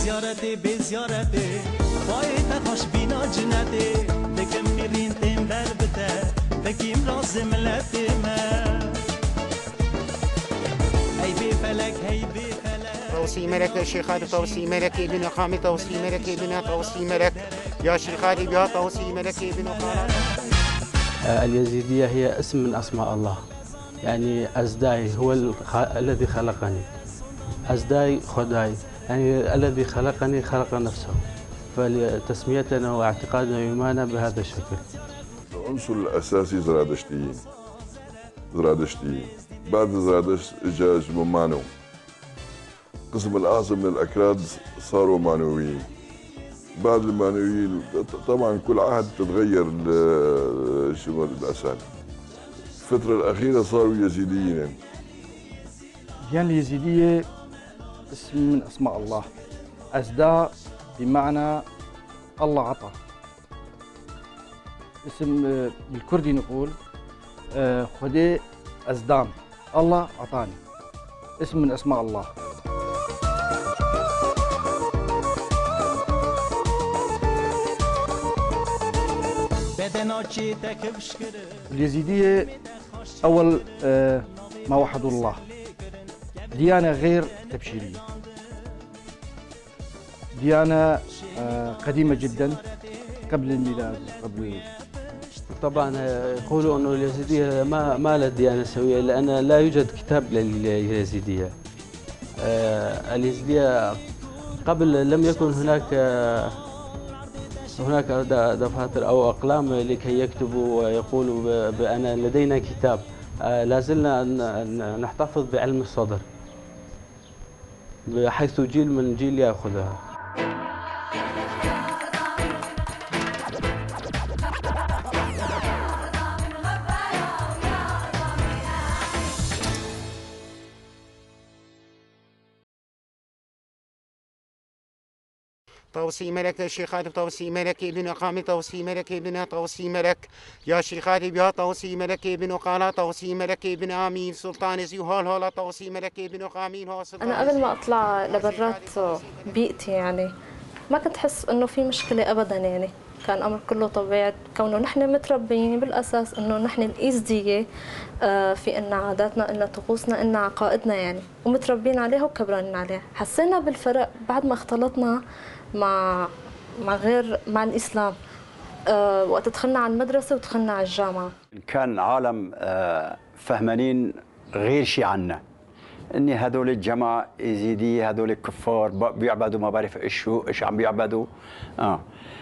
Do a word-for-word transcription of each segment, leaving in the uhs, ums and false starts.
زيارتي بزيارتي بايت خوش بينا جنتي دكم ميرين تيم بربته دكيم راز ملتي ما هي بفلك هي بفلك توصي ملك يا شيخ هذا توصي ملك ابن قامي توصي ملك ابن توصي ملك يا شيخ هذا يا توصي ملك ابن قامي. اليزيدية هي اسم من أسماء الله، يعني أزداي هو الخ... الذي خلقني، أزداي خداي يعني الذي خلقني خلق نفسه، فتسميتنا واعتقادنا وإيماننا بهذا الشكل. العنصر الأساسي زرادشتيين زرادشتيين بعد زرادشت إجا جممانو، القسم الأعظم من الأكراد صاروا مانويين. بعد المانويين طبعا كل عهد تتغير شمال الأسد. الفترة الأخيرة صاروا يزيديين. الديانة اليزيدية اسم من أسماء الله، أزدا بمعنى الله عطى. اسم بالكردي نقول خدي أزدان، الله عطاني، اسم من أسماء الله. اليزيدية أول ما وحدوا الله، ديانة غير تبشيرية، ديانة قديمة جدا قبل الميلاد. قبل طبعا يقولوا أنه اليزيدية ما ما لها ديانة سوية لأن لا يوجد كتاب لليزيدية. اليزيدية قبل لم يكن هناك هناك دفاتر أو أقلام لكي يكتبوا ويقولوا بأن لدينا كتاب. لا زلنا نحتفظ بعلم الصدر بحيث جيل من جيل يأخذها. توصي ملك يا شيخ هذا توصي ملك ابن قامي توصي ملك ابن توصي ملك يا شيخ هذا يا توصي ملك ابن قالا توصي ملك ابن آمين سلطان زي هول هولا توصي ملك ابن قامين هو سلطان. أنا قبل ما أطلع لبرات بيئتي يعني ما كنت أحس إنه في مشكلة أبداً، يعني كان الأمر كله طبيعي كونه نحن متربيين بالأساس إنه نحن الإيزدية في إن عاداتنا إن طقوسنا إن عقائدنا يعني ومتربين عليها وكبرانين عليها. حسينا بالفرق بعد ما اختلطنا مع مع غير مع الإسلام أه وقت دخلنا على المدرسة ودخلنا على الجامعة. كان عالم أه فهمانين غير شيء عنا، اني هذول الجماعة يزيدية هذول كفار بيعبدوا ما بعرف ايش شو ايش عم بيعبدوا. اه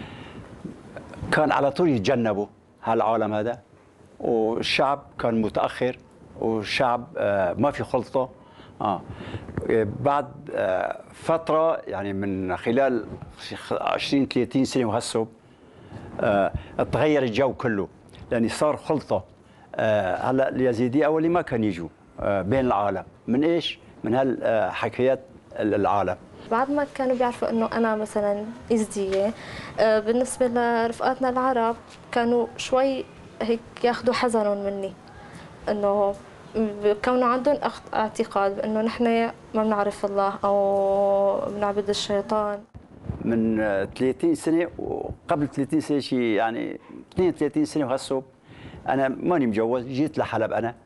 كان على طول يتجنبوا هالعالم هذا، والشعب كان متأخر والشعب أه ما في خلطة. اه بعد آه فتره يعني من خلال عشرين ثلاثين سنه وهسه آه تغير الجو كله، لان صار خلطه. آه هلا اليزيديه اول ما كان يجوا آه بين العالم من ايش؟ من هالحكايات العالم. بعد ما كانوا بيعرفوا انه انا مثلا ازديه آه بالنسبه لرفقاتنا العرب كانوا شوي هيك ياخذوا حذرهم مني، انه كونوا عندهم اعتقاد بانه نحن ما بنعرف الله او بنعبد الشيطان. من ثلاثين سنه وقبل ثلاثين سنه شيء يعني اثنين وثلاثين سنه وهسه انا ماني مجوز، جيت لحلب انا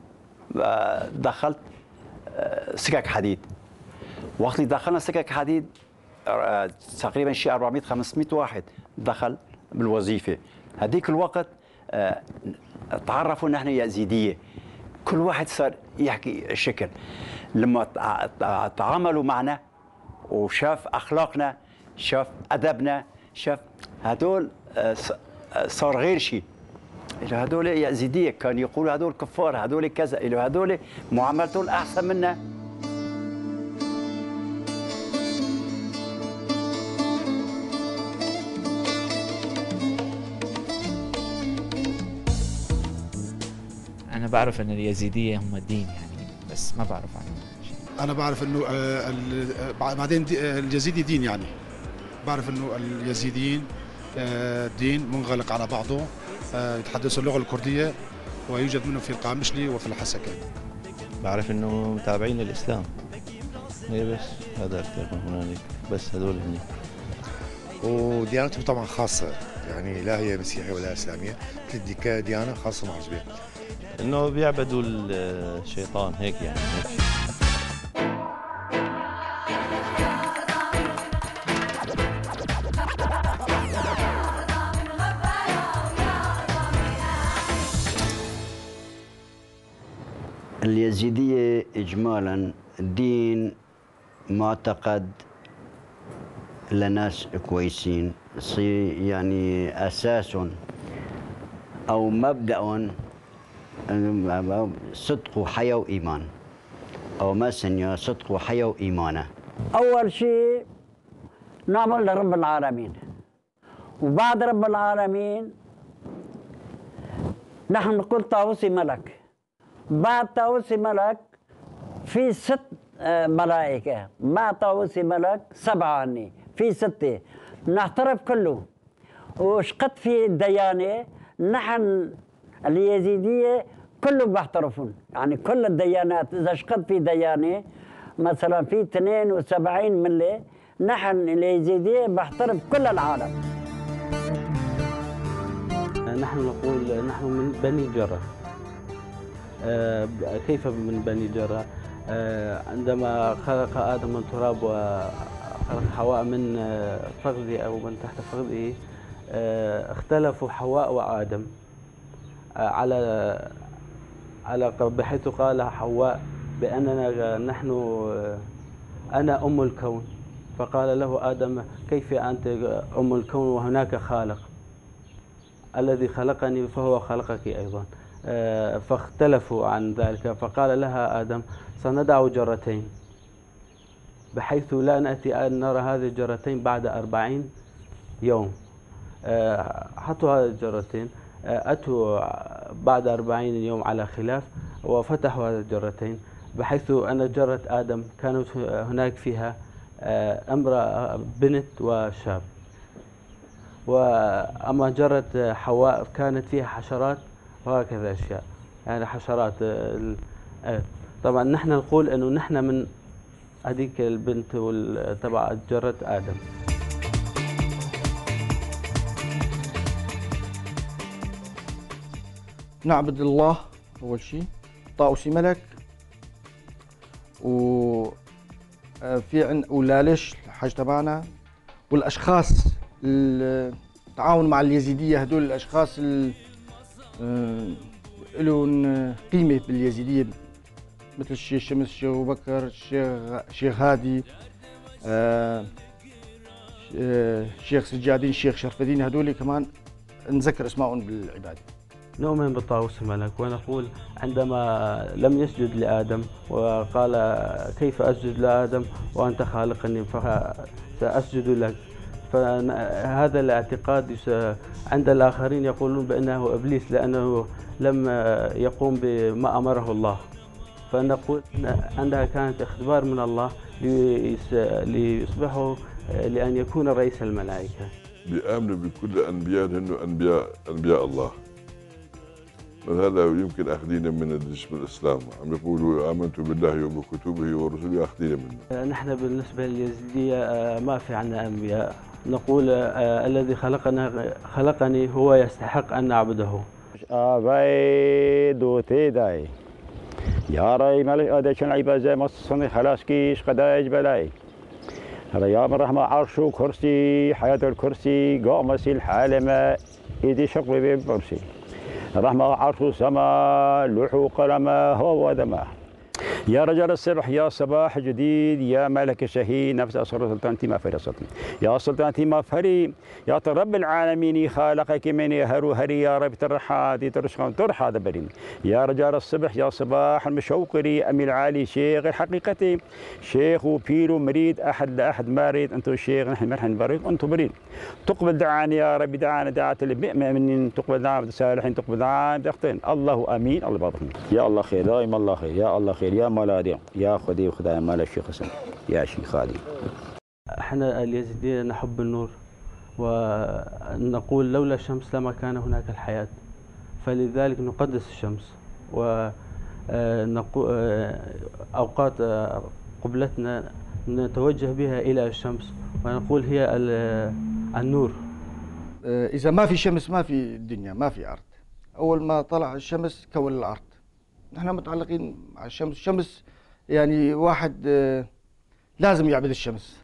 دخلت سكك حديد. وقت اللي دخلنا سكك حديد تقريبا شيء أربعمئة خمسمئة واحد دخل بالوظيفه. هذيك الوقت تعرفوا نحن يزيديه، كل واحد صار يحكي الشكل. لما تعاملوا معنا وشاف اخلاقنا شاف ادبنا شاف هدول صار غير شيء. إلى هدول يزيديه كان يقولوا هدول كفار هدول كذا، إلى هدول معاملتهم احسن منا. أنا بعرف أن اليزيدية هم الدين يعني، بس ما بعرف عنهم شيء. أنا بعرف إنه بعدين اليزيدي دين، يعني بعرف إنه اليزيديين دين منغلق على بعضه، يتحدثوا اللغة الكردية ويوجد منهم في القامشلي وفي الحسكة. بعرف إنه متابعين للإسلام. هي بس هذا أكثر من هنالك، بس هذول هني. وديانتهم طبعا خاصة، يعني لا هي مسيحية ولا إسلامية، كديانة خاصة مع الجبيل. إنه بيعبدوا الشيطان هيك يعني هيك. اليزيدية إجمالا دين معتقد لناس كويسين، يعني أساس أو مبدأ صدق وحياة وإيمان، أو ما سنيا صدق وحياة وإيمانه. أول شيء نعمل لرب العالمين، وبعد رب العالمين نحن نقول طاووسي ملك. بعد طاووسي ملك في ست ملائكة، مع طاووسي ملك سبعة عني، في ستة نعترف كله. وشقد في الديانة نحن اليزيدية كلهم بيحترفون، يعني كل الديانات إذا شقد في ديانة مثلا في اثنين وسبعين ملة، نحن اليزيدية بيحترف كل العالم. نحن نقول نحن من بني جرة. آه كيف من بني جرة؟ آه عندما خلق آدم من تراب وخلق حواء من فخذه أو من تحت فخذه، آه اختلفوا حواء وآدم آه على على بحيث قال حواء بأننا نحن آه أنا أم الكون، فقال له آدم كيف أنت أم الكون وهناك خالق؟ الذي خلقني فهو خلقك أيضا. فاختلفوا عن ذلك، فقال لها آدم سندع جرتين، بحيث لا نأتي أن نرى هذه الجرتين بعد أربعين يوم. حطوا هذه الجرتين، أتوا بعد أربعين يوم على خلاف وفتحوا هذه الجرتين، بحيث أن جرة آدم كانت هناك فيها امرأة بنت وشاب، وأما جرة حواء كانت فيها حشرات وهكذا أشياء، يعني حشرات. طبعا نحن نقول أنه نحن من هذيك البنت تبع جرة آدم. نعبد الله أول شيء، طاووسي ملك، وفي عن ولالش الحاج تبعنا، والأشخاص التعاون مع اليزيدية، هدول الأشخاص اللي لهم قيمة باليزيدية، مثل الشيخ شمس، الشيخ أبو بكر، الشيخ الشيخ هادي، الشيخ سجادين، الشيخ شرف الدين، هدول كمان نذكر اسمائهم بالعبادة. نؤمن بالطاووس الملك، ونقول عندما لم يسجد لآدم وقال كيف أسجد لآدم وأنت خالقني فسأسجد لك، فهذا الاعتقاد عند الآخرين يقولون بأنه إبليس لأنه لم يقوم بما أمره الله، فنقول عندها كانت اختبار من الله ليصبحوا لأن يكون رئيس الملائكة. بيآمنوا بكل الأنبياء لأنه أنبياء أنبياء الله. هذا يمكن أخذينا من الجسم الإسلام، عم يقولوا آمنت بالله وبكتبه ورسله، أخذينا منه. نحن بالنسبة لليزيدية ما في عنا أنبياء، نقول الذي خلقنا خلقني هو يستحق أن نعبده. آبای دوتی یاری ملک آدشون عبازه مصنع خلاص کیش قداج بلای رياض الرحمة عرش كرسي حياة الكرسي قامس الحالمة إيدي شقل ببرسي الرحمة عرش سما لوح قلم هو ودمه يا رجال الصبح يا صباح جديد يا ملك الشهيد نفس أسر سلطانتي ما فري سلطان يا سلطانتي ما فري يا رب العالمين خالقك من يهرو هري يا رب ترحاد ترشخان ترحاد بريم يا رجال الصبح يا صباح المشوقري أمي العالي شيخ الحقيقتي شيخ وبير ومريد أحد لأحد مارد أنتم الشيخ نحن مرحن بريد أنتم بريد تقبل دعاني يا رب دعانا دعاة اللي بيؤمن تقبل دعاء الصالحين تقبل دعاء بيختين الله أمين الله بابكم يا الله خير دائما الله خير يا الله خير يا مولادي يا خدي وخداي مال الشيخ حسن يا شيخ علي. احنا اليزيدية نحب النور ونقول لولا الشمس لما كان هناك الحياة، فلذلك نقدس الشمس ونقول أوقات قبلتنا نتوجه بها إلى الشمس ونقول هي النور. إذا ما في شمس ما في دنيا، ما في أرض. أول ما طلع الشمس كون الأرض. نحن متعلقين مع الشمس. الشمس يعني واحد لازم يعبد الشمس.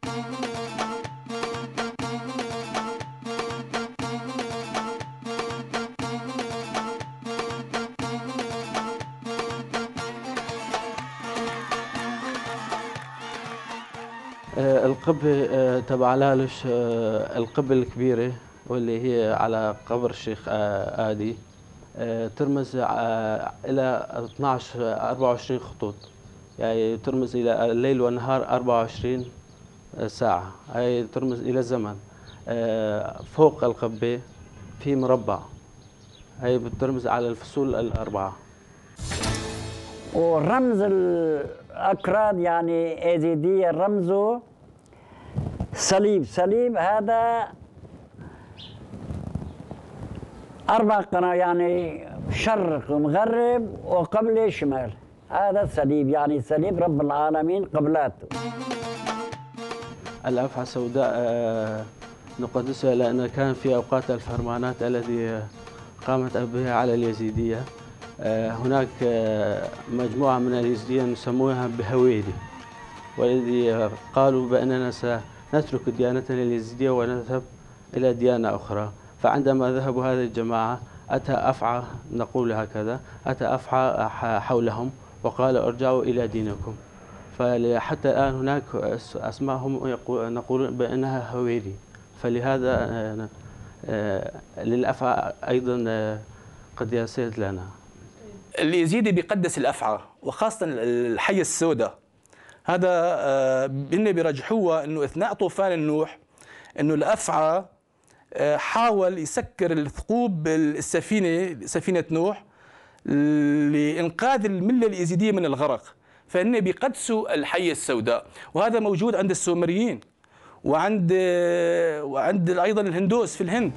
القبة تبع لالش القبة الكبيرة واللي هي على قبر الشيخ آدي ترمز إلى اثنعش أربعة وعشرين خطوط، يعني ترمز إلى الليل والنهار أربعة وعشرين ساعة، هي ترمز إلى الزمن. فوق القبة في مربع، هي بترمز على الفصول الأربعة. ورمز الأكراد يعني أيزيدية رمزه صليب. صليب هذا أربع قناة، يعني شرق ومغرب وقبله شمال، هذا الصليب يعني صليب رب العالمين قبلاته. الأفعى السوداء نقدسها لأن كان في أوقات الفرمانات التي قامت بها على اليزيدية. هناك مجموعة من اليزيديين يسموها بهويدي، والذي قالوا بأننا سنترك ديانتنا اليزيدية ونذهب إلى ديانة أخرى. فعندما ذهبوا هذه الجماعة أتى أفعى، نقول هكذا، أتى أفعى حولهم وقال ارجعوا إلى دينكم. فحتى الآن هناك أسماءهم نقول بأنها هويدي، فلهذا للأفعى أيضا قداسات لنا. اليزيدي بيقدس الأفعى وخاصة الحية السوداء. هذا بإنه بيرجحوها إنه أثناء طوفان النوح إنه الأفعى حاول يسكر الثقوب السفينة سفينة نوح لإنقاذ الملة اليزيدية من الغرق، فإنه بيقدسوا الحية السوداء، وهذا موجود عند السومريين وعند وعند أيضا الهندوس في الهند.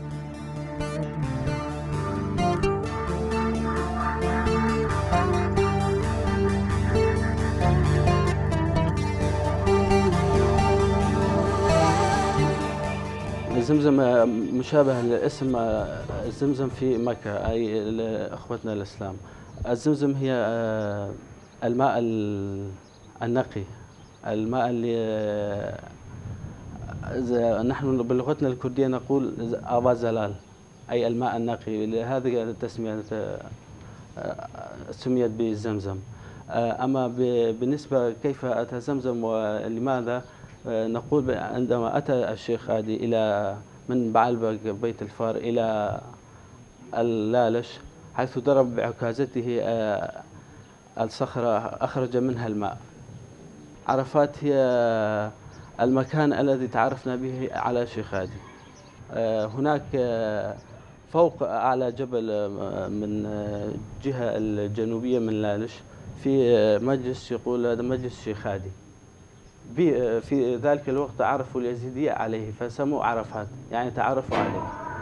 زمزم مشابه لاسم الزمزم في مكة، أي أخوتنا الإسلام. الزمزم هي الماء النقي، الماء اللي نحن بلغتنا الكردية نقول آبا زلال، أي الماء النقي. لهذه التسمية سميت بالزمزم. أما بالنسبة كيف أتى زمزم ولماذا، نقول عندما أتى الشيخ آدي إلى من بعلبك بيت الفار إلى اللالش، حيث ضرب بعكازته الصخرة أخرج منها الماء. عرفات هي المكان الذي تعرفنا به على الشيخ آدي. هناك فوق أعلى جبل من الجهة الجنوبية من لالش في مجلس يقول هذا مجلس الشيخ آدي. في ذلك الوقت عرفوا اليزيدية عليه فسموا عرفات، يعني تعرفوا عليه.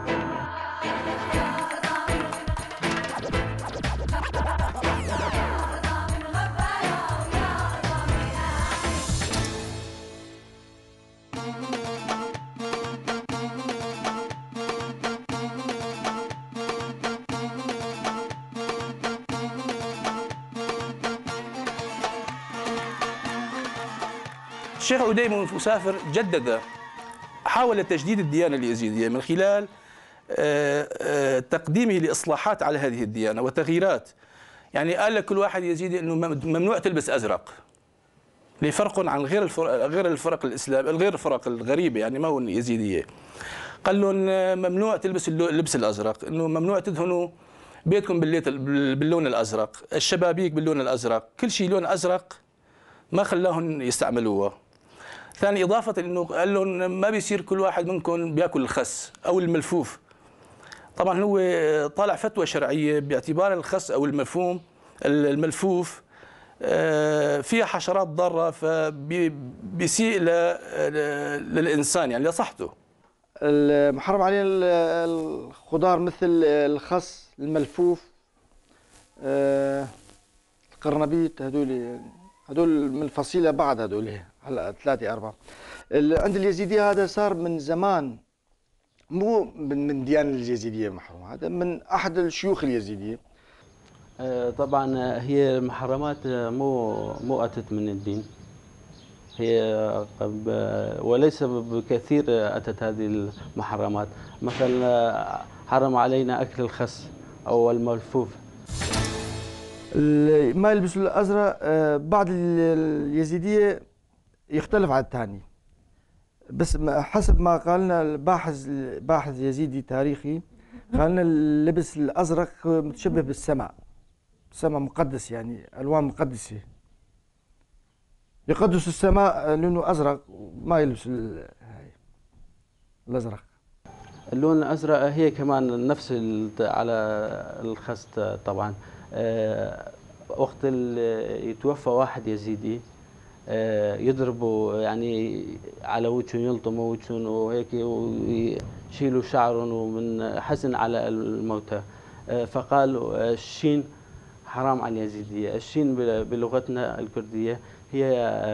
الشيخ عديم مسافر جدد حاول تجديد الديانة اليزيدية من خلال تقديمه لإصلاحات على هذه الديانة وتغييرات. يعني قال لكل واحد يزيدي أنه ممنوع تلبس أزرق لفرق عن غير الفرق غير الفرق الإسلام غير الفرق الغريبة، يعني ما هو اليزيدية. قال لهم ممنوع تلبس اللبس الأزرق، أنه ممنوع تدهنوا بيتكم باللون الأزرق، الشبابيك باللون الأزرق، كل شيء لون أزرق ما خلاهم يستعملوها. ثاني إضافة إنه قال لهم ما بيصير كل واحد منكم بياكل الخس أو الملفوف. طبعا هو طالع فتوى شرعية باعتبار الخس أو المفهوم الملفوف فيها حشرات ضارة فبيسيء للإنسان يعني لصحته. المحرم عليه الخضار مثل الخس الملفوف القرنبيط، هذول هذول من فصيلة بعد هذول هلا ثلاثة أربعة. عند اليزيدية هذا صار من زمان، مو من من ديانة اليزيدية محروم، هذا من أحد الشيوخ اليزيدية. طبعا هي المحرمات مو مو أتت من الدين، هي وليس بكثير أتت هذه المحرمات. مثلا حرم علينا أكل الخس أو الملفوف. ما يلبسوا الأزرق بعض اليزيدية يختلف عن الثاني، بس حسب ما قال لنا الباحث باحث يزيدي تاريخي، قال لنا اللبس الأزرق متشبه بالسماء، السماء مقدس، يعني ألوان مقدسة، يقدس السماء لونه أزرق وما يلبس الأزرق. اللون الأزرق هي كمان نفس على الخس طبعا. وقت يتوفى واحد يزيدي يضربوا يعني على وجهه، يلطموا وجهه وهيك ويشيلوا شعرهم ومن حزن على الموتى. فقالوا الشين حرام على اليزيدية. الشين بلغتنا الكردية هي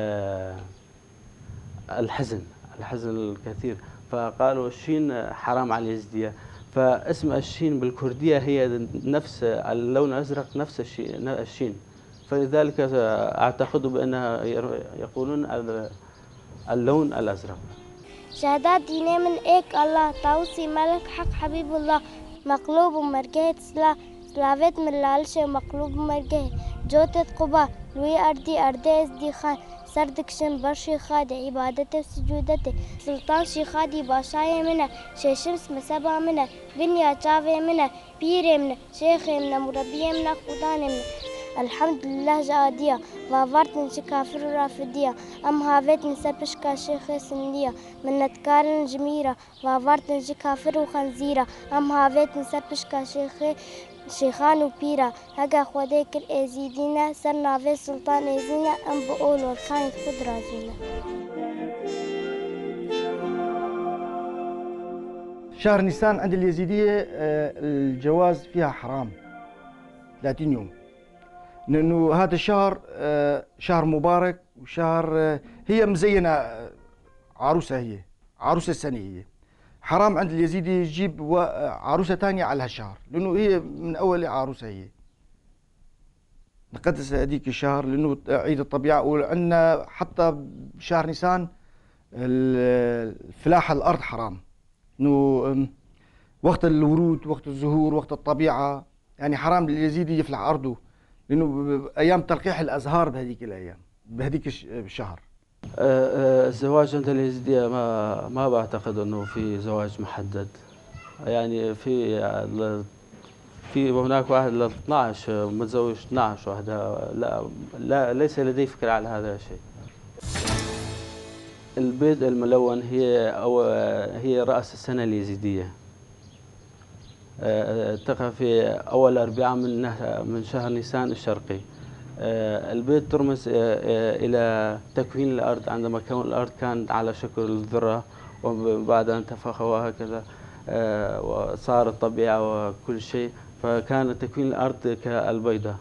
الحزن، الحزن الكثير، فقالوا الشين حرام على اليزيدية. فاسم الشين بالكردية هي نفس اللون الأزرق، نفس الشين، فلذلك أعتقد بأنها يقولون اللون الأزرق. شهادات ديني من إيك الله توصي ملك حق حبيب الله مقلوب ومرقه سلا سلاوت من لالشه مقلوب ومرقه جوتت قبا لوي أردي أردي ازدي خان سردك شن برشي خادي عبادته وسجودته سلطان شي خادي باشاي منه شي شمس مسبا منه بنيا جاوي منه بيري منه شيخي منه مربي منه خداني منه الحمد لله جادية وافرتن شكافر رافدية أم هافتن سبشكا شيخي سندية من نتكارن جميرة وافرتن شكافر وخنزيرة أم هافتن سبشكا شيخي شيخان وبيرا هجا خوديك الازيدينا سر نافي سلطان ازينا ام بقول وكانت خد رازينا. شهر نيسان عند اليزيدية الجواز فيها حرام ثلاثين يوم، لأنه هذا الشهر شهر مبارك وشهر هي مزينة عروسة، هي عروسة السنة، هي حرام عند اليزيدي يجيب عروسة ثانية على هالشهر، لأنه هي من أول عروسة، هي نقدس هذيك الشهر لأنه عيد الطبيعة. وعندنا حتى بشهر نيسان الفلاحة الأرض حرام، إنه وقت الورود، وقت الزهور، وقت الطبيعة، يعني حرام اليزيدي يفلح أرضه، لأنه أيام تلقيح الأزهار بهذيك الأيام بهذيك الشهر. الزواج عند اليزيدية ما ما بعتقد انه في زواج محدد، يعني في في هناك واحد ل اثنعش متزوج اثنعش وحده، لا لا ليس لدي فكرة على هذا الشيء. البيض الملون هي أو هي رأس السنة اليزيدية، تقع في أول أربعاء من من شهر نيسان الشرقي. البيض ترمز إلى تكوين الأرض، عندما كون الأرض كانت على شكل الذرة وبعد أن تفخ وهكذا وصار الطبيعة وكل شيء، فكان تكوين الأرض كالبيضة،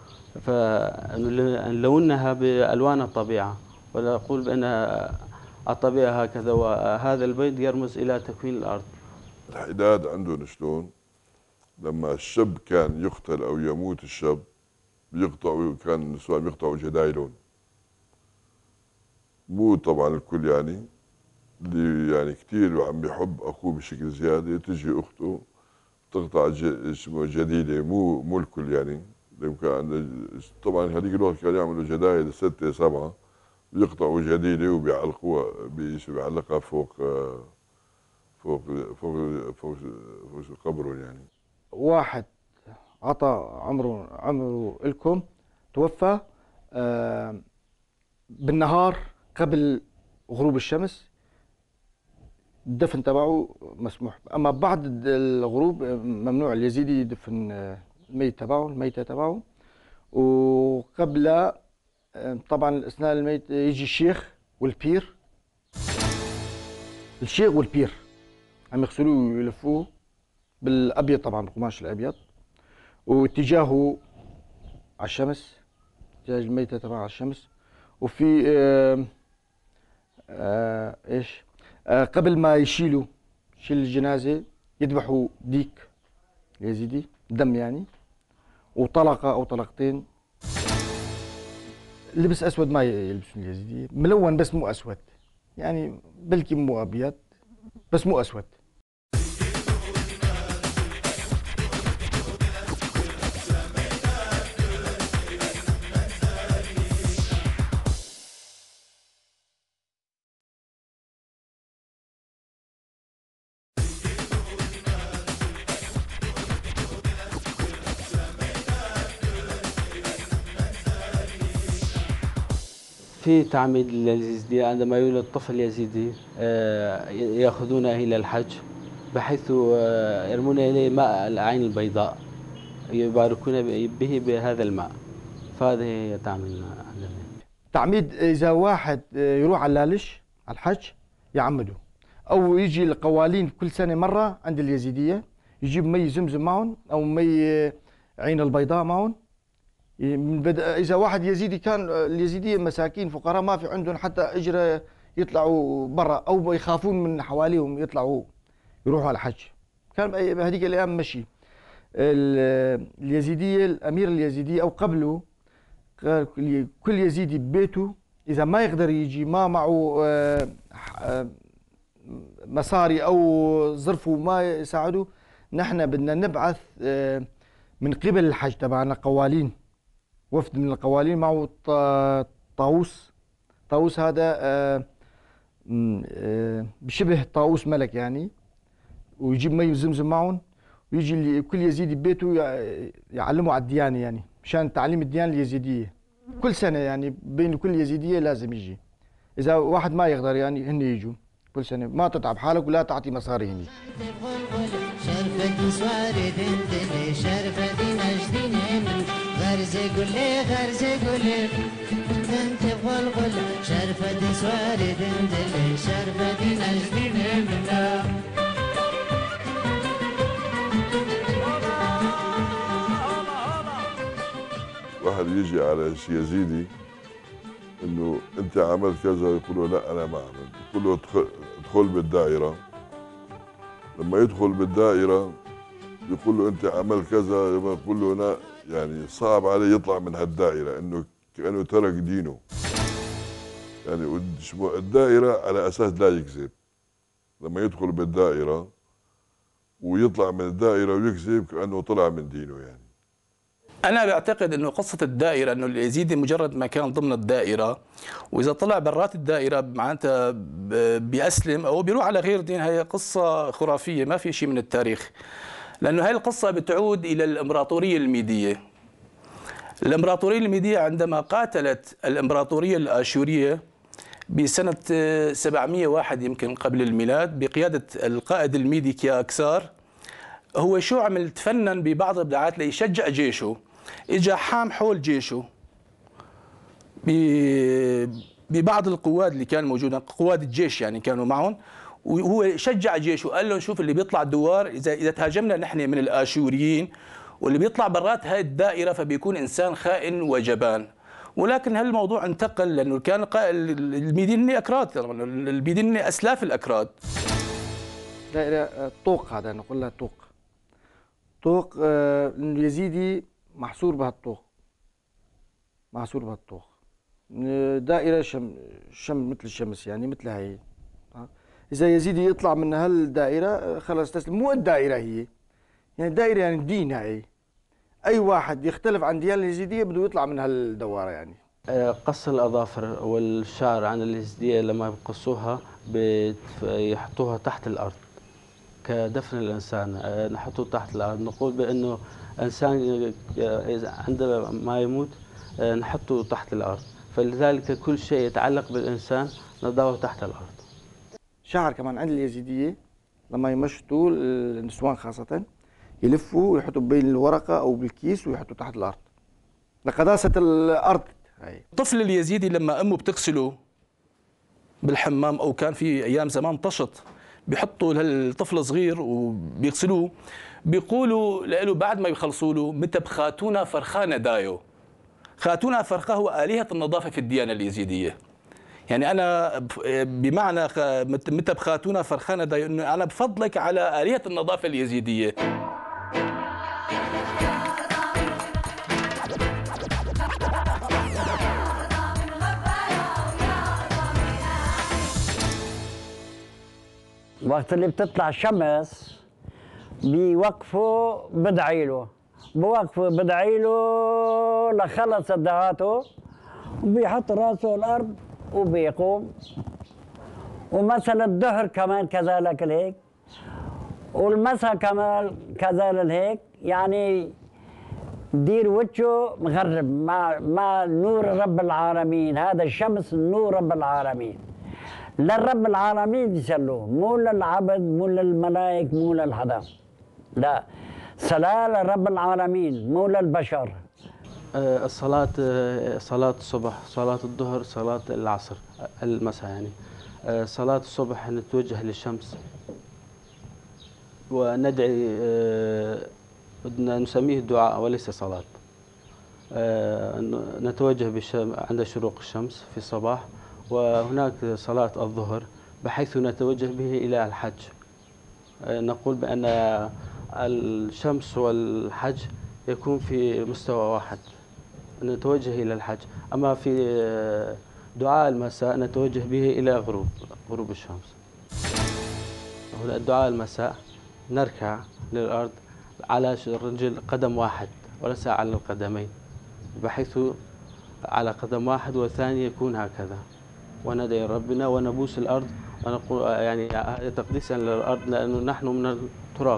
فنلونها بألوان الطبيعة ونقول بأن الطبيعة هكذا، وهذا البيض يرمز إلى تكوين الأرض. الحداد عندهم شلون؟ لما الشاب كان يقتل أو يموت الشاب بيقطعوا، كان النسوان بيقطعوا جدايلهم، مو طبعا الكل، يعني اللي يعني كثير عم بيحب اخوه بشكل زياده تجي اخته تقطع اسمه جديده، مو مو الكل، يعني كان طبعا هذيك الوقت كانوا يعملوا جدايل ستة سبعة بيقطعوا جديده وبيعلقوها بيعلقها فوق فوق فوق فوق, فوق قبره. يعني واحد عطى عمره عمره لكم توفى آه بالنهار قبل غروب الشمس، الدفن تبعه مسموح، اما بعد الغروب ممنوع اليزيدي يدفن الميت تبعه الميته تبعه. وقبل طبعا اثناء الميت يجي الشيخ والبير، الشيخ والبير عم يغسلوه ويلفوه بالابيض، طبعا القماش الابيض، واتجاهه على الشمس، اتجاه الميتة تبعه على الشمس، وفي آه آه ايش آه قبل ما يشيلوا يشيل الجنازه يذبحوا ديك يزيدي دم يعني، وطلقه او طلقتين. لبس اسود ما يلبسون اليزيديه، ملون بس مو اسود، يعني بلكي مو ابيض بس مو اسود. في تعميد لليزيدية عندما يولد طفل يزيدي يأخذونه إلى الحج، بحيث يرمون إليه ماء العين البيضاء يباركون به بهذا الماء، فهذه هي تعميد عندنا. تعميد إذا واحد يروح على اللالش على الحج يعمده، أو يجي القوالين كل سنة مرة عند اليزيدية يجيب مي زمزم معهم أو مي عين البيضاء معهم. من بدأ إذا واحد يزيدي كان اليزيدية مساكين فقراء ما في عندهم حتى أجرة يطلعوا برا أو يخافون من حواليهم يطلعوا يروحوا على الحج، كان بهذيك الأيام مشي. اليزيدية الأمير اليزيدي أو قبله كل يزيدي ببيته إذا ما يقدر يجي ما معه مصاري أو ظرفه ما يساعده، نحن بدنا نبعث من قبل الحج تبعنا قوالين، وفد من القوالين معه طاووس. طاووس هذا بشبه طاووس ملك يعني، ويجيب مي وزمزم معهم، ويجي كل يزيدي ببيته يعلموا على الديانه يعني مشان تعليم الديانه اليزيديه كل سنه يعني، بين كل يزيديه لازم يجي. اذا واحد ما يقدر يعني هن يجوا كل سنه، ما تتعب حالك ولا تعطي مصاري هني. غرزة قولي غرزة قولي انت بغلغل شرفة سواري دندلي شرفة نجدين منا. واحد يجي على شي يزيدي انه انت عملت كذا، يقول له لا انا ما عملت، يقول له ادخل, ادخل بالدائرة. لما يدخل بالدائرة يقول له انت عملت كذا، يقول له لا، يعني صعب عليه يطلع من هالدائرة، انه كأنه ترك دينه. يعني الدائرة على اساس لا يكذب، لما يدخل بالدائرة ويطلع من الدائرة ويكذب كأنه طلع من دينه يعني. أنا بعتقد أنه قصة الدائرة أنه اليزيدي مجرد ما كان ضمن الدائرة، وإذا طلع برات الدائرة معناتها بيأسلم أو بيروح على غير دين، هي قصة خرافية ما في شيء من التاريخ. لأنه هاي القصة بتعود إلى الإمبراطورية الميدية. الإمبراطورية الميدية عندما قاتلت الإمبراطورية الآشورية بسنة سبعمئة وواحد يمكن قبل الميلاد بقيادة القائد الميدي كياكسار، هو شو عمل؟ تفنن ببعض الابداعات ليشجع جيشه، اجى حام حول جيشه ببعض القواد اللي كانوا موجودين، قواد الجيش يعني كانوا معهم، وهو شجع جيشه قال لهم شوف اللي بيطلع الدوار اذا اذا تهاجمنا نحن من الاشوريين، واللي بيطلع برات هاي الدائره فبيكون انسان خائن وجبان. ولكن هالموضوع انتقل لانه كان الميدين اكراد، الميدين اسلاف الاكراد. دائره طوق، هذا نقول لها طوق. طوق اليزيدي محصور بهالطوق، محصور بهالطوق. دائرة شم شم مثل الشمس يعني مثل هي. إذا يزيدي يطلع من هالدائرة خلاص تسلم، مو الدائرة هي. يعني الدائرة يعني الدين هاي. أي واحد يختلف عن ديانة اليزيدية بده يطلع من هالدوارة يعني. قص الأظافر والشعر عن اليزيدية لما يقصوها بيحطوها تحت الأرض كدفن الإنسان، نحطه تحت الأرض. نقول بأنه إنسان عندما يموت نحطه تحت الأرض، فلذلك كل شيء يتعلق بالإنسان نضعه تحت الأرض. شعر كمان عند اليزيدية لما يمشطوا النسوان خاصة يلفوا ويحطوا بين الورقة أو بالكيس ويحطوا تحت الأرض لقداسة الأرض. هاي الطفل اليزيدي لما أمه بتغسله بالحمام أو كان في أيام زمان طشط، بيحطوا لهالطفل صغير وبيغسلوه، بيقولوا له بعد ما يخلصوا له متى بخاتونا فرخانة دايو، خاتونا فرخة هو آلهة النظافة في الديانة اليزيدية. يعني أنا بمعنى متى بخاتونا فرخانة دا إنه أنا بفضلك على آلهة النظافة اليزيدية. وقت اللي بتطلع الشمس بيوقفوا بدعي له، بوقفوا بدعي له لخلص دعاته وبيحط راسه على الارض وبيقوم. ومثلا الظهر كمان كذلك هيك، والمساء كمان كذلك هيك، يعني دير وجهه مغرب مع مع نور رب العالمين. هذا الشمس نور رب العالمين، للرب العالمين يصلوا، مو للعبد، مو للملائك، مو للحدا، لا، صلاة لرب العالمين مو للبشر. الصلاة صلاة الصبح، صلاة الظهر، صلاة العصر، المساء يعني. صلاة الصبح نتوجه للشمس وندعي، نسميه دعاء وليس صلاة. نتوجه عند شروق الشمس في الصباح، وهناك صلاة الظهر بحيث نتوجه به إلى الحج. نقول بأن الشمس والحج يكون في مستوى واحد، نتوجه إلى الحج. أما في دعاء المساء نتوجه به إلى غروب غروب الشمس. هنا دعاء المساء نركع للأرض على رجل قدم واحد وليس على القدمين، بحيث على قدم واحد والثاني يكون هكذا، وندعي ربنا ونبوس الأرض ونقول يعني تقديسا للأرض لأنه نحن من التراب.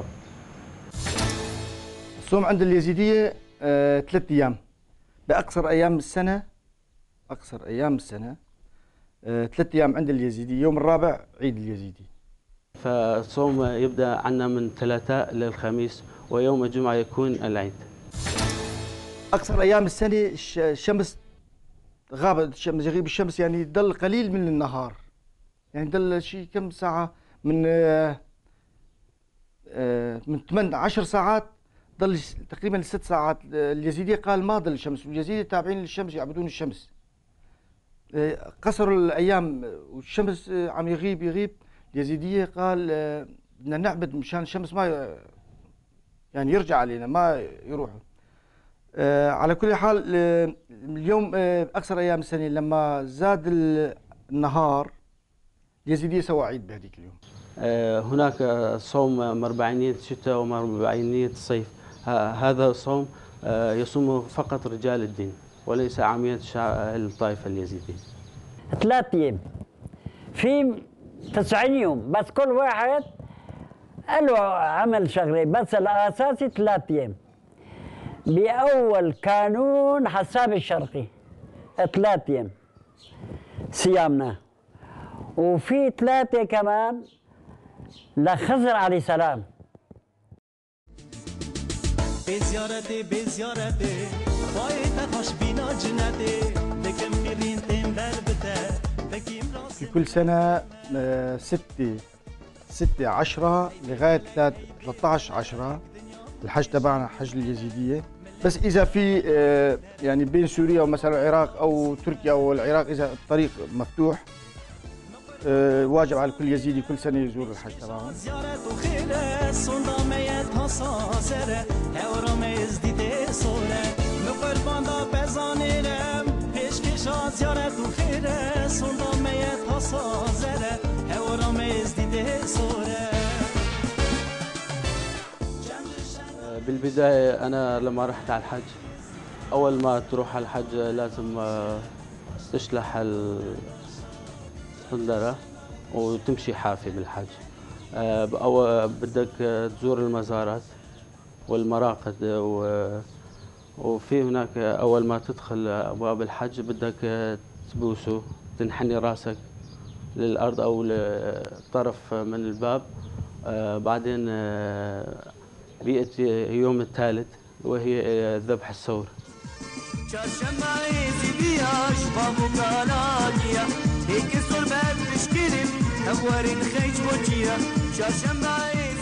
الصوم عند اليزيدية آه، ثلاث أيام بأقصر أيام السنة، أقصر أيام السنة آه، ثلاث أيام عند اليزيدي. يوم الرابع عيد اليزيدي. فالصوم يبدأ عنا من ثلاثاء للخميس، ويوم الجمعة يكون العيد. أقصر أيام السنة الشمس غابت، الشمس يغيب الشمس، يعني ضل قليل من النهار، يعني ضل شيء كم ساعة من آه، آه، من ثمان عشر ساعات، ضل تقريبا ست ساعات. اليزيدية قال ما ضل الشمس، واليزيدية تابعين للشمس يعبدون الشمس. آه، قصروا الأيام والشمس آه، عم يغيب يغيب. اليزيدية قال آه، بدنا نعبد مشان الشمس ما يعني يرجع علينا، ما يروحوا. آه، على كل حال آه، اليوم آه، أكثر أيام السنة لما زاد النهار اليزيدية سوى عيد بهذيك اليوم. آه، هناك صوم مربعينية الشتاء ومربعينية الصيف. هذا الصوم آه، يصوم فقط رجال الدين وليس عامية الطائفة اليزيدية. ثلاث أيام في تسعين يوم، بس كل واحد له عمل شغله، بس الأساسي ثلاث أيام. بأول قانون حساب الشرقي ثلاث أيام صيامنا، وفي ثلاثة كمان لخضر عليه السلام. بزيارتي بزيارتي بايت خوش بينا جنتي بكم فيرين تنبر بتا بكيم في كل سنة آه، ستة ستة عشرة لغاية ثلاثة عشر عشرة الحج تبعنا حج اليزيدية. بس إذا في آه، يعني بين سوريا ومثلا العراق أو تركيا أو العراق إذا الطريق مفتوح آه، واجب على كل يزيدي كل سنة يزور الحج تبعهم. بالبداية أنا لما رحت على الحج، أول ما تروح على الحج لازم تشلح الصندرة وتمشي حافي بالحج. أو بدك تزور المزارات والمراقد، وفي هناك أول ما تدخل أبواب الحج بدك تبوسه، تنحني راسك للأرض أو لطرف من الباب. بعدين بيأتي يوم الثالث وهي ذبح الثور.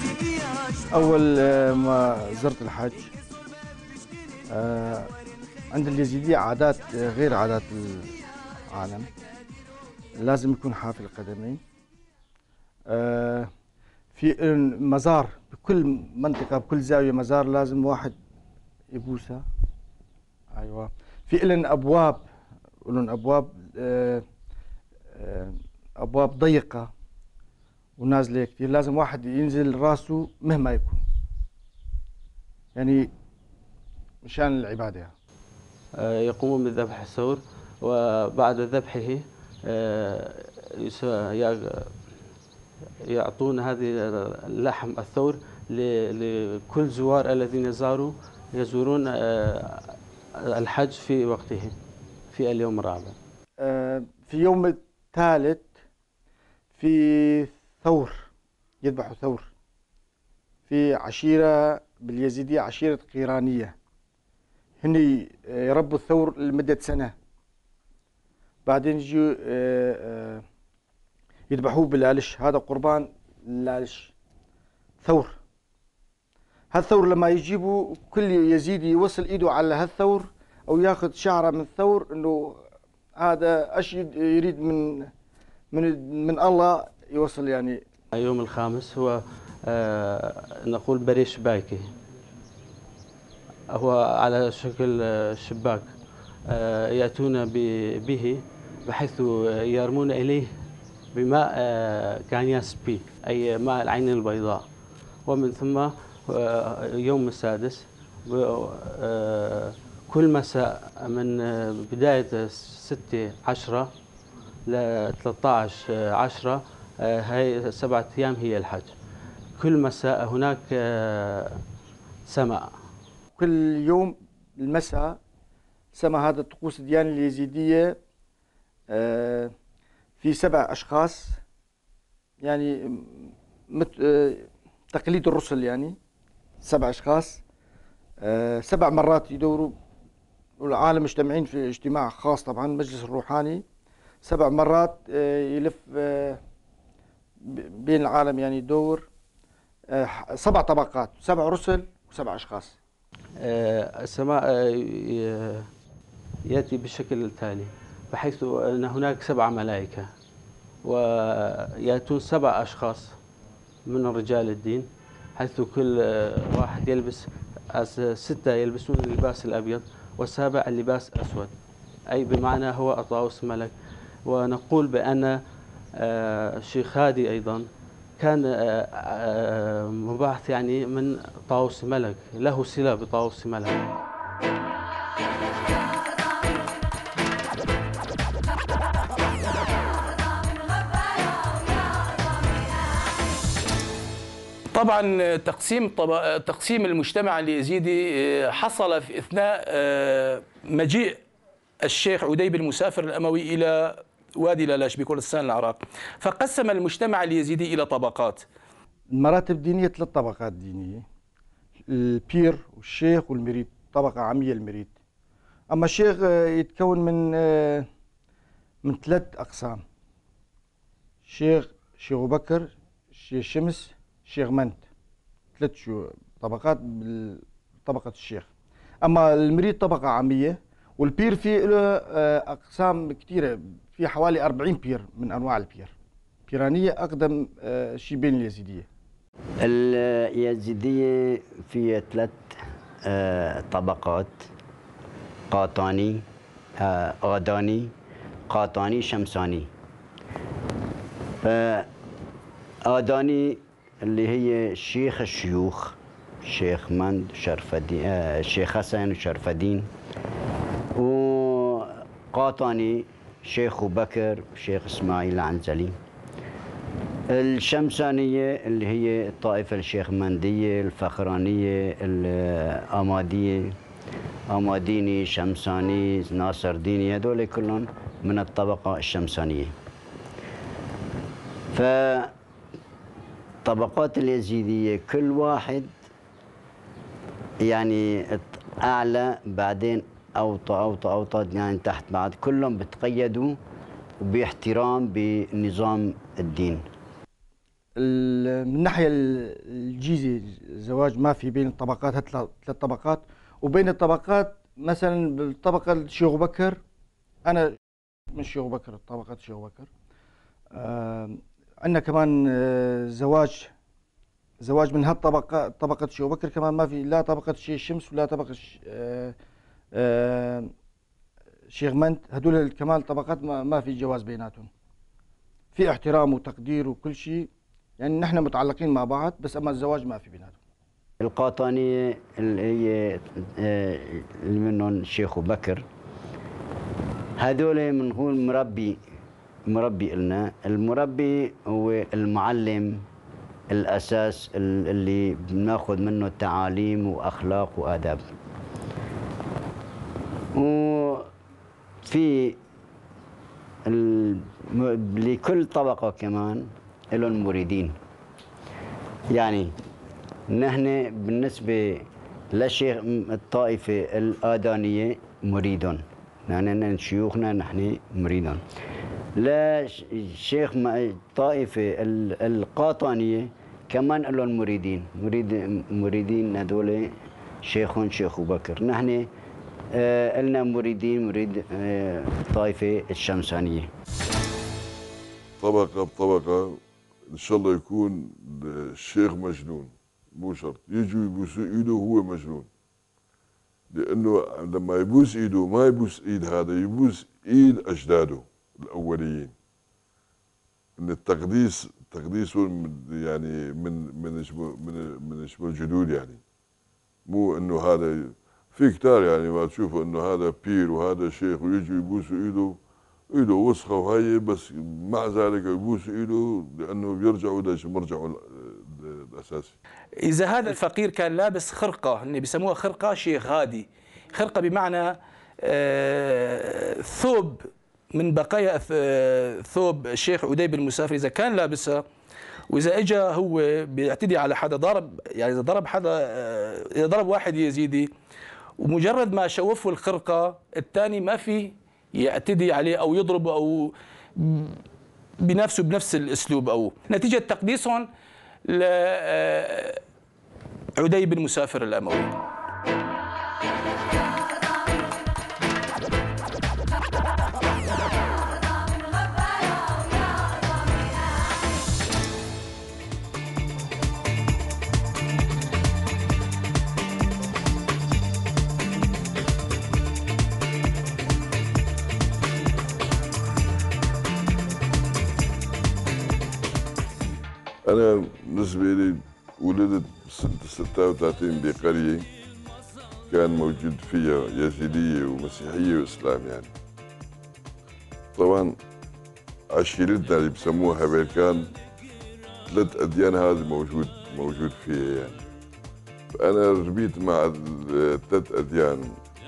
أول ما زرت الحج عند اليزيدية عادات غير عادات العالم. لازم يكون حافي القدمين. آه في مزار بكل منطقة بكل زاوية مزار لازم واحد يبوسها. أيوة. في لهم أبواب لهم أبواب آه آه أبواب ضيقة ونازلة كثير، لازم واحد ينزل راسه مهما يكون، يعني مشان العبادة. يقومون بذبح الثور، وبعد ذبحه يعطون هذه اللحم الثور لكل زوار الذين زاروا يزورون الحج في وقته في اليوم الرابع. في يوم الثالث في ثور، يذبحوا ثور في عشيرة باليزيدية، عشيرة قيرانية، هني يربوا الثور لمدة سنة، بعدين يجوا يذبحوه باللالش. هذا قربان اللالش ثور. هالثور لما يجيبوا كل يزيدي يوصل ايده على هالثور او ياخذ شعره من الثور، انه هذا ايش يريد من من من الله يوصل. يعني اليوم الخامس هو نقول بريش بايكي، هو على شكل شباك يأتون به بحيث يرمون إليه بماء كانياس بي أي ماء العين البيضاء. ومن ثم يوم السادس كل مساء من بداية ستة عشرة ل ثلاثة عشر عشرة، هاي سبعة أيام هي الحج. كل مساء هناك سماء، كل يوم المساء سما. هذا الطقوس الديانة اليزيدية في سبع أشخاص، يعني تقليد الرسل، يعني سبع أشخاص سبع مرات يدوروا، والعالم مجتمعين في اجتماع خاص طبعا المجلس الروحاني، سبع مرات يلف بين العالم، يعني يدور سبع طبقات، سبع رسل وسبع أشخاص. السماء يأتي بالشكل التالي، بحيث أن هناك سبع ملائكة ويأتون سبع أشخاص من رجال الدين، حيث كل واحد يلبس، ستة يلبسون اللباس الأبيض والسابع اللباس أسود، أي بمعنى هو أطاوس ملك. ونقول بأن الشيخ هادي أيضا كان مبعث يعني من طاووس ملك، له صلة بطاووس ملك. طبعا تقسيم طب... تقسيم المجتمع اليزيدي حصل في اثناء مجيء الشيخ عديب المسافر الاموي الى وادي لالاش بكردستان العراق، فقسم المجتمع اليزيدي الى طبقات. المراتب الدينيه ثلاث طبقات دينيه، البير والشيخ والمريد، طبقه عاميه المريد. اما الشيخ يتكون من من ثلاث اقسام، شيخ شيخ ابو بكر، شيخ شمس، شيخ منت، ثلاث شو طبقات بطبقه الشيخ. اما المريد طبقه عاميه، والبير في له اقسام كثيره، في حوالي أربعين بير من انواع البير. بيرانيه اقدم شيء بين اليزيديه. اليزيديه فيها ثلاث طبقات، قاطاني، غداني، قاطاني، شمساني. آداني اللي هي شيخ الشيوخ، شيخ مند شرف الدين، الشيخ حسن وشرف الدين. وقاطاني شيخ بكر وشيخ اسماعيل العنزلي. الشمسانية اللي هي الطائفة الشيخ مندية، الفخرانية، الأمادية، أماديني، شمساني، ناصر ديني، هذول كلهم من الطبقة الشمسانية. فطبقات اليزيدية كل واحد يعني أعلى بعدين أوطى أوطى أوطى يعني تحت بعض، كلهم بتقيدوا باحترام بنظام الدين. من الناحية الجيزة الزواج ما في بين الطبقات، ثلاث طبقات، وبين الطبقات مثلا بالطبقة الشيخ بكر، أنا من شيخ بكر، طبقة شيخ بكر. آه عندنا كمان آه زواج زواج من هالطبقة، طبقة شيخ بكر كمان ما في لا طبقة شيخ شمس ولا طبقة آه آه شيخ منت، هدول كمان طبقات ما, ما في جواز بيناتهم، في احترام وتقدير وكل شيء، يعني نحن متعلقين مع بعض، بس أما الزواج ما في بيناتهم. القاطانية اللي هي اللي منهم الشيخ بكر، هذول بنقول مربي مربي إلنا. المربي هو المعلم الأساس اللي بناخذ منه تعاليم وأخلاق وآداب. وفي لكل طبقة كمان لهم مريدين. يعني نحن بالنسبة للشيخ الطائفة الآدانية مريدون، يعني شيوخنا نحن مريدون. للشيخ الطائفة القاطانية كمان لهم مريدين، مريد مريدين هذول شيخهم شيخ بكر. نحن آه لنا مريدين مريد آه الطائفة الشمسانية. طبقة بطبقة إن شاء الله يكون الشيخ مجنون، مو شرط يجوا يبوسوا ايده وهو مجنون، لانه لما يبوس ايده ما يبوس ايد هذا، يبوس ايد اجداده الاوليين. ان التقديس تقديسه يعني من من اسمه من من اسمه الجدود، يعني مو انه هذا في كتار يعني ما تشوفوا انه هذا بير وهذا شيخ ويجوا يبوسوا ايده، ايده وسخه وهي، بس مع ذلك يبوسوا ايده لانه بيرجعوا ليش مرجعوا الاساسي. إذا هذا الفقير كان لابس خرقة، اللي بيسموها خرقة شيخ غادي، خرقة بمعنى آه ثوب من بقايا ثوب الشيخ عدي بن مسافر، إذا كان لابسها وإذا إجا هو بيعتدي على حدا، ضرب يعني إذا ضرب حدا آه إذا ضرب واحد يزيدي ومجرد ما شوفه الخرقة الثاني ما في يعتدي عليه أو يضربه أو بنفسه بنفس الأسلوب، أو نتيجة تقديسهم لعدي بن مسافر الأموي. أنا بالنسبة لي ولدت سنة ستة وثلاثين بقرية كان موجود فيها يزيدية ومسيحية وإسلام. يعني طبعا عشيرتنا اللي بسموها هبيل ثلاث أديان هذا موجود موجود فيها. يعني فأنا ربيت مع الثلاث أديان،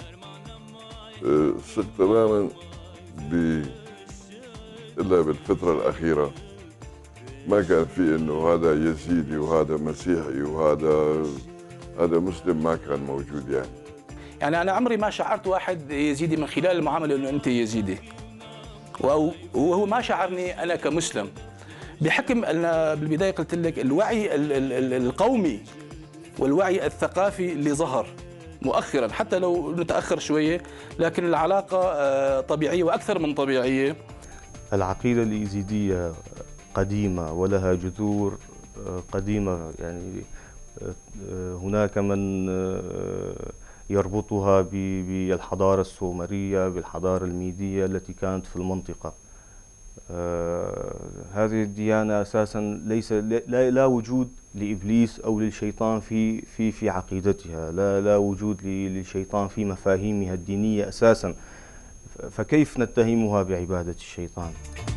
صرت تماما ب إلا بالفترة الأخيرة ما كان في انه هذا يزيدي وهذا مسيحي وهذا هذا مسلم، ما كان موجود. يعني يعني انا عمري ما شعرت واحد يزيدي من خلال المعامله انه انت يزيدي، وهو ما شعرني انا كمسلم، بحكم انا بالبدايه قلت لك الوعي القومي والوعي الثقافي اللي ظهر مؤخرا، حتى لو نتاخر شويه لكن العلاقه طبيعيه واكثر من طبيعيه. العقيده اليزيديه قديمة ولها جذور قديمة، يعني هناك من يربطها بالحضارة السومرية، بالحضارة الميدية التي كانت في المنطقة. هذه الديانة أساسا ليس لا, لا وجود لإبليس أو للشيطان في في في عقيدتها، لا لا وجود للشيطان في مفاهيمها الدينية أساسا، فكيف نتهمها بعبادة الشيطان؟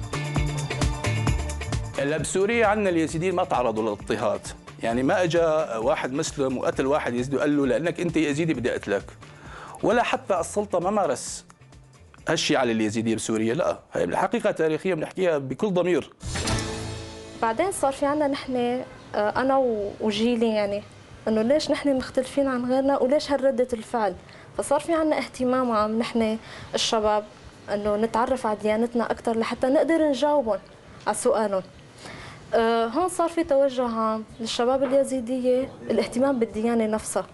هلا بسوريا عندنا اليزيديين ما تعرضوا للاضطهاد، يعني ما اجى واحد مسلم وقتل واحد يزيدي وقال له لانك انت يزيدي بدي اقتلك، ولا حتى السلطه ما مارس هالشيء على اليزيديه بسوريا، لا، هي الحقيقه تاريخيه بنحكيها بكل ضمير. بعدين صار في عندنا نحن انا وجيلي يعني انه ليش نحن مختلفين عن غيرنا وليش هالردة الفعل، فصار في عندنا اهتمام عام نحن الشباب انه نتعرف على ديانتنا اكثر لحتى نقدر نجاوبهم على سؤالهم. أه هون صار في توجه عام للشباب اليزيدية الاهتمام بالديانة نفسها،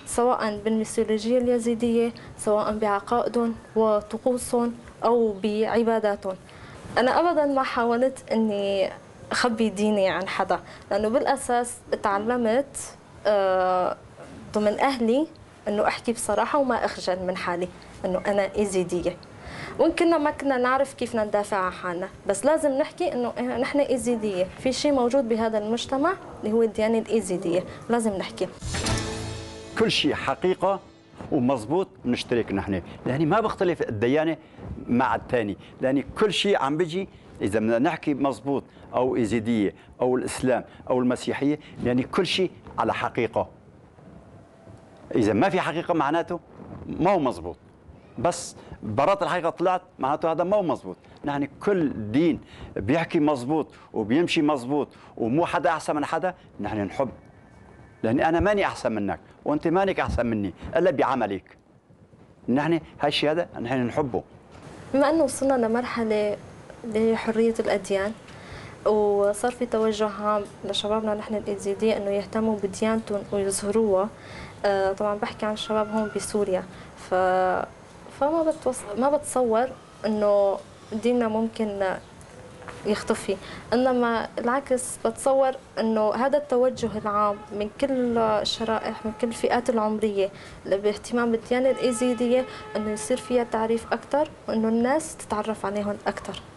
سواء بالميثولوجيا اليزيدية، سواء بعقائدهم وطقوسهم أو بعباداتهم. أنا أبدا ما حاولت أني أخبي ديني عن حدا، لأنه بالأساس تعلمت ضمن أهلي أنه أحكي بصراحة وما أخجل من حالي أنه أنا إيزيدية. وإن كنا ما كنا نعرف كيف ندافع عن حالنا، بس لازم نحكي إنه نحن إيزيدية، في شيء موجود بهذا المجتمع اللي هو الديانة الإيزيدية، لازم نحكي. كل شيء حقيقة ومضبوط نشترك نحن، يعني ما بختلف الديانة مع الثاني، لأن كل شيء عم بيجي إذا بدنا نحكي مضبوط أو إيزيدية أو الإسلام أو المسيحية، يعني كل شيء على حقيقة. إذا ما في حقيقة معناته ما هو مضبوط، بس برات الحقيقة طلعت معناته هذا ما هو مضبوط. نحن كل دين بيحكي مضبوط وبيمشي مضبوط ومو حدا أحسن من حدا، نحن نحب، لأني أنا ماني أحسن منك وأنت مانك أحسن مني إلا بعملك. نحن هالشيء هذا نحن نحبه. بما أنه وصلنا لمرحلة لحرية الأديان وصار في توجه عام لشبابنا نحن الإيزيدية أنه يهتموا بديانتهم ويظهروها. آه طبعا بحكي عن الشباب هون بسوريا، ف فما بتوص... ما بتصور انه ديننا ممكن يختفي، انما العكس بتصور انه هذا التوجه العام من كل الشرائح من كل الفئات العمريه اللي باهتمام بالديانه الايزيديه انه يصير فيها تعريف اكثر وانه الناس تتعرف عليهم اكثر.